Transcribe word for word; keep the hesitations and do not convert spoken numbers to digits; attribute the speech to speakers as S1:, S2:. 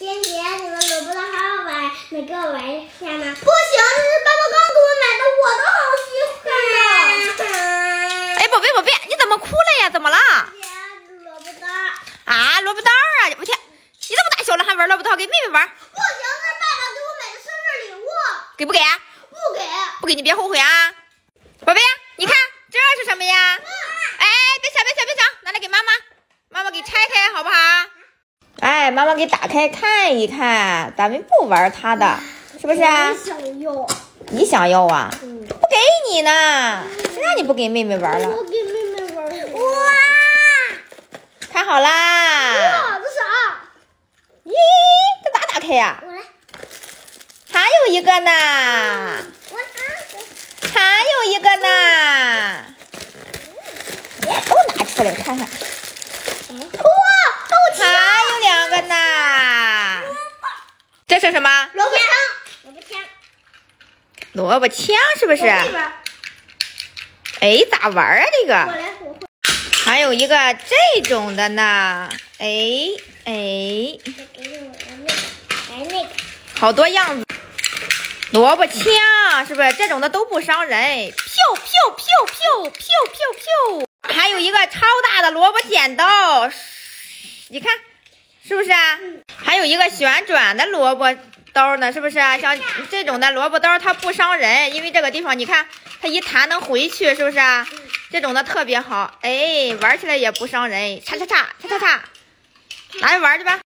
S1: 姐姐，你们萝卜的好好玩，能给我玩一下吗？不行，这是爸爸刚给我买的，我都好喜欢呀。
S2: 哎，宝贝宝贝，你怎么哭了呀？怎么了？
S1: 姐，萝卜刀。
S2: 啊，萝卜刀啊！我天，你这么大小了还玩萝卜刀，给妹妹玩？
S1: 不行，这是爸爸给我买的生日礼物。
S2: 给不给？
S1: 不给。不
S2: 给你别后悔啊！宝贝，你看这是什么呀？哎，别抢别抢别抢，拿来给妈妈，妈妈给拆开好不好？哎，妈妈给打开看一看，咱们不玩它的，是不是啊？
S1: 我想要。
S2: 你想要啊？
S1: 嗯、
S2: 不给你呢，谁让你不给妹妹玩了？
S1: 我给妹妹玩。哇！
S2: 看好啦！
S1: 哇，这啥？
S2: 咦，这咋打开呀？
S1: 我来。
S2: 还有一个呢。
S1: 我拿。
S2: 还有一个呢。都拿出来看看。还有两个呢，这是什么？
S1: 萝卜枪，萝卜枪，
S2: 萝卜枪是不是？哎，咋玩啊？这个？
S1: 我来，我会。
S2: 还有一个这种的呢，哎哎，
S1: 来那个，
S2: 好多样子。萝卜枪是不是？这种的都不伤人，飘飘飘飘飘飘飘。还有一个超大的萝卜剪刀。你看，是不是啊？还有一个旋转的萝卜刀呢，是不是啊？像这种的萝卜刀，它不伤人，因为这个地方你看，它一弹能回去，是不是啊？这种的特别好，哎，玩起来也不伤人，叉叉叉叉叉叉，拿去玩去吧。